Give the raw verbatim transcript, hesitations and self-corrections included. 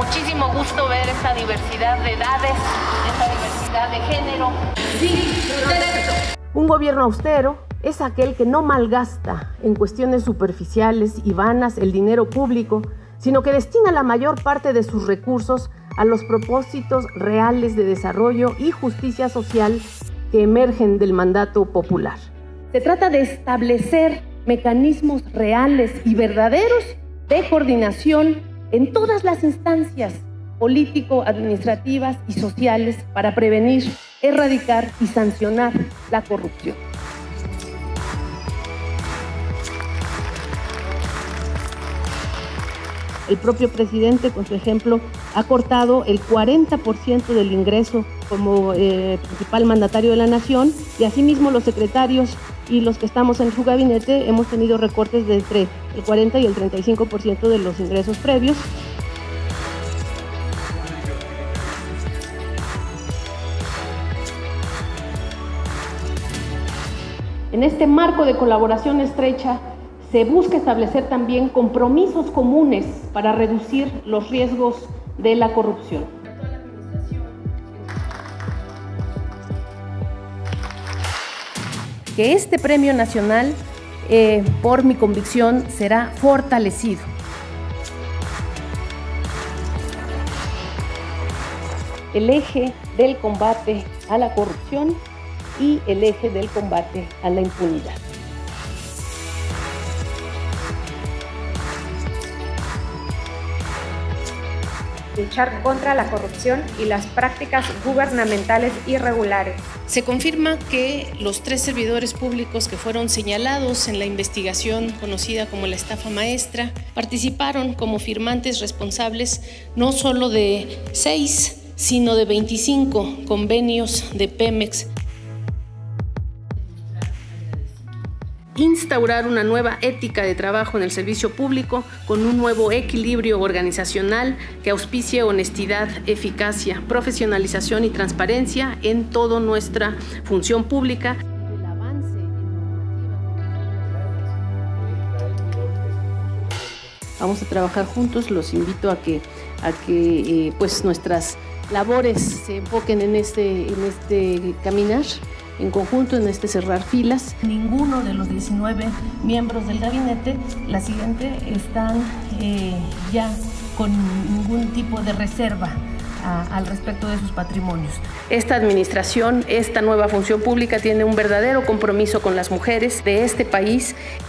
muchísimo gusto ver esta diversidad de edades, esta diversidad de género. Sí, protesto. Un gobierno austero es aquel que no malgasta en cuestiones superficiales y vanas el dinero público, sino que destina la mayor parte de sus recursos a los propósitos reales de desarrollo y justicia social que emergen del mandato popular. Se trata de establecer mecanismos reales y verdaderos de coordinación en todas las instancias político, administrativas y sociales para prevenir, erradicar y sancionar la corrupción. El propio presidente, con su ejemplo, ha cortado el cuarenta por ciento del ingreso como eh, principal mandatario de la nación, y asimismo los secretarios y los que estamos en su gabinete hemos tenido recortes de entre el cuarenta y el treinta y cinco por ciento de los ingresos previos. En este marco de colaboración estrecha, se busca establecer también compromisos comunes para reducir los riesgos de la corrupción. Que este premio nacional, eh, por mi convicción, será fortalecido. El eje del combate a la corrupción y el eje del combate a la impunidad. Luchar contra la corrupción y las prácticas gubernamentales irregulares. Se confirma que los tres servidores públicos que fueron señalados en la investigación conocida como la estafa maestra participaron como firmantes responsables no solo de seis, sino de veinticinco convenios de Pemex. Instaurar una nueva ética de trabajo en el servicio público con un nuevo equilibrio organizacional que auspicie honestidad, eficacia, profesionalización y transparencia en toda nuestra función pública. Vamos a trabajar juntos, los invito a que, a que eh, pues nuestras labores se enfoquen en este, en este caminar en conjunto, en este cerrar filas. Ninguno de los diecinueve miembros del gabinete, la siguiente, están eh, ya con ningún tipo de reserva a, al respecto de sus patrimonios. Esta administración, esta nueva función pública tiene un verdadero compromiso con las mujeres de este país.